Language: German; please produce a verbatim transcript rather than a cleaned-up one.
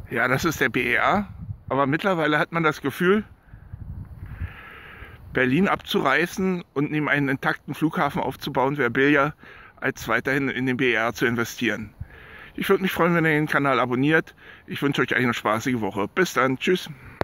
Ja, das ist der B E R, aber mittlerweile hat man das Gefühl, Berlin abzureißen und neben einen intakten Flughafen aufzubauen, wäre billiger, als weiterhin in den B E R zu investieren. Ich würde mich freuen, wenn ihr den Kanal abonniert. Ich wünsche euch eine spaßige Woche. Bis dann. Tschüss.